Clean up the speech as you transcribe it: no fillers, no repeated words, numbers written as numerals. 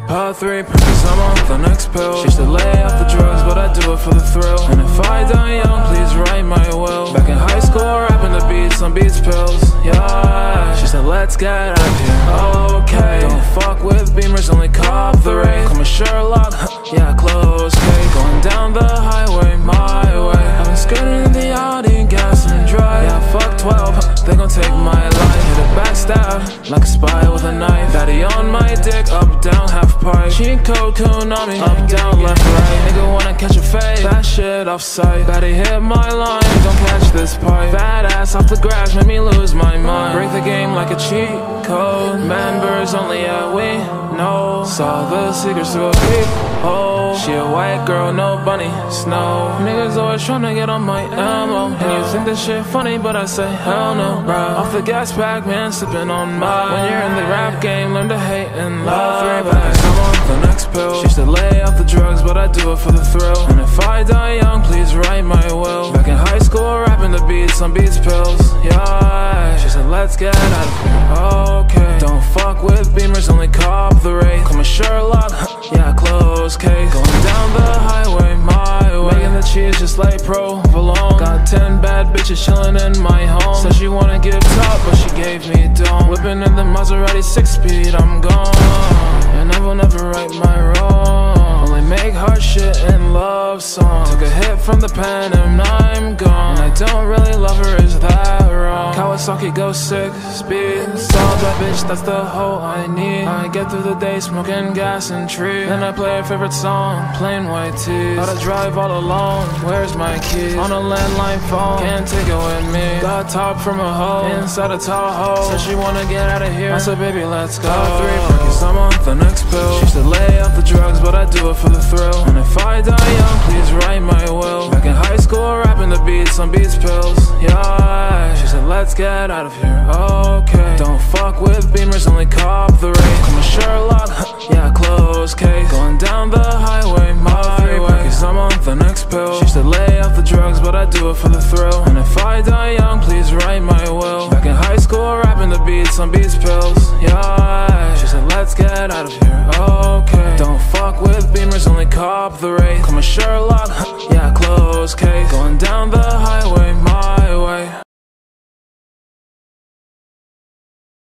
Part 3, because I'm on the next pill. She used to lay off the drugs, but I do it for the thrill. And if I die young, please write my will. Back in high school, rapping the beats on Beats Pills. Yeah, she said let's get out of here. Okay, don't fuck with Beamers, only cop the rate. Call me Sherlock, yeah, close case. Going down the highway, my way. I've been skirting in the Audi, gas and dry. Yeah, fuck 12, they gon' take my life. Hit a backstab, like a spy with a knife. Daddy on my dick, up, down, half pipe. Cheat code, Konami, up, down, left, right. Nigga wanna catch a fade, that shit off sight. Daddy hit my line, don't catch this pipe. Fat ass off the grass, made me lose my mind. Break the game like a cheat code. Members only at we know. Saw the secrets through a peephole. She a white girl, no bunny, snow. Niggas always tryna get on my ammo. And you think this shit funny, but I say hell no, bruh. Off the gas pack, man, sipping on mine. When you're in the rap game, learn to hate and love. Because I'm on the next pill. She used to lay off the drugs, but I do it for the thrill. And if I die young, please write my will. Back in high school, rapping the beats on Beats Pills. Yeah, she said let's get out of here. Okay, don't fuck with Beamers, only cop the rate. Call me Sherlock, yeah, close case. Going down the highway, my way. Making the cheese just like provolone. Got 10 bad bitches chilling in my home. Said she wanna give top, but she gave me dome. Whipping in the Maserati 6-speed, I'm gone. And I will never right my wrong. Only make hard shit in love songs. Took a hit from the pen and I'm gone. And I don't really love her, is that wrong? Kawasaki go 6-speed. Saw that bitch, that's the hoe I need. I get through the day smoking gas and tree. Then I play her favorite song, plain white tees. Gotta drive all alone, where's my keys? On a landline phone, can't take it with me. Got top from a hoe, inside a Tahoe. Said she wanna get out of here, I said baby let's go. Top 3, because I'm on the next pill. She used to lay off the drugs, but I do it for the thrill. And if I die young, please write my will. Back in high school, rapping the beats on Beats Pills. Yeah, she said let's get out of here. Okay, don't fuck with Beamers, only cop the rate. Call me Sherlock, yeah, close case. Going down the highway, my way. Because I'm on the next pill. She used to lay off the drugs, but I do it for the thrill. And if I die young, please write my will. Back in high school, rapping the beats on Beats Pills. Yeah, she said let's get out of here. Okay, don't fuck with Beamers, only cop the rate. Call me Sherlock, yeah, close case. Going down the highway, my way.